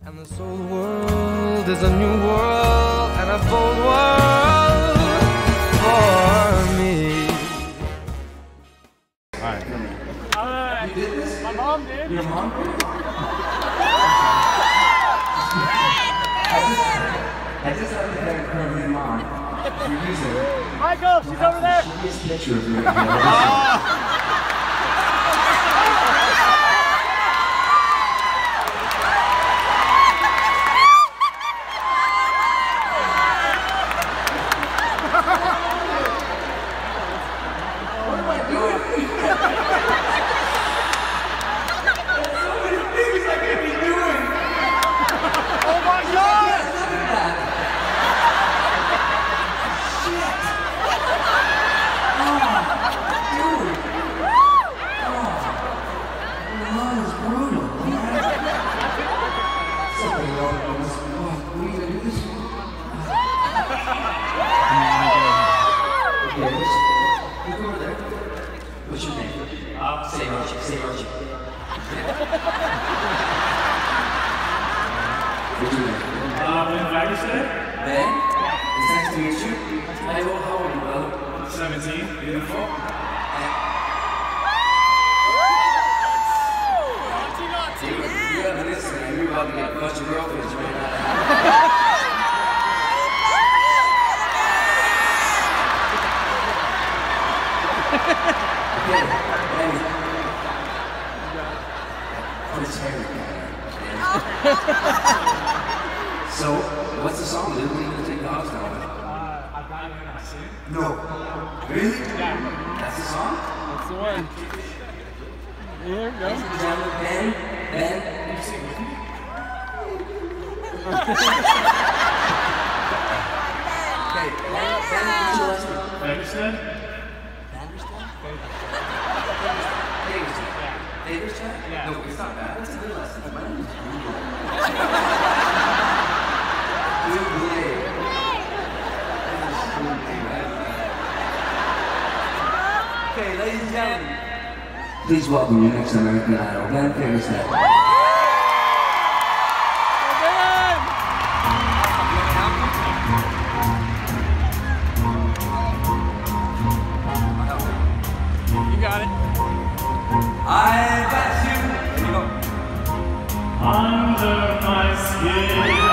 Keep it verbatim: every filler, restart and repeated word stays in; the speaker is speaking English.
And this old world is a new world and a bold world for me. Alright. Alright. You did this? My mom did. Your mom did? I just have to thank her and mom for using it. Michael, she's over there. She gets a picture of you. What's your name? Uh, say Archie, say Archie. What's your name? Uh, Ben Fagerson. Ben? It's nice to meet you. Hey, well, how old are you, brother? seventeen. Beautiful. Dude, you have an Instagram, you're about to get a bunch of girlfriends right now. Okay, hey. Prince Harry. So, what's the song, dude? What are you gonna take the house down with? Uh, I've got it in my suit. No. Really? Yeah. That's the song? That's the one. Here we go. Ladies and gentlemen, Ben, Ben. Can you sing with me? Okay, Ben, Ben, what's your last name? Fagerson? Fagerson. Fagerson? Yeah. No, it's not bad. That's a good last name. My name is Buble. Buble. Okay, ladies and gentlemen, please welcome your next American Idol, Ben Fagerson. You got it. I got you. Here you go. Under my skin.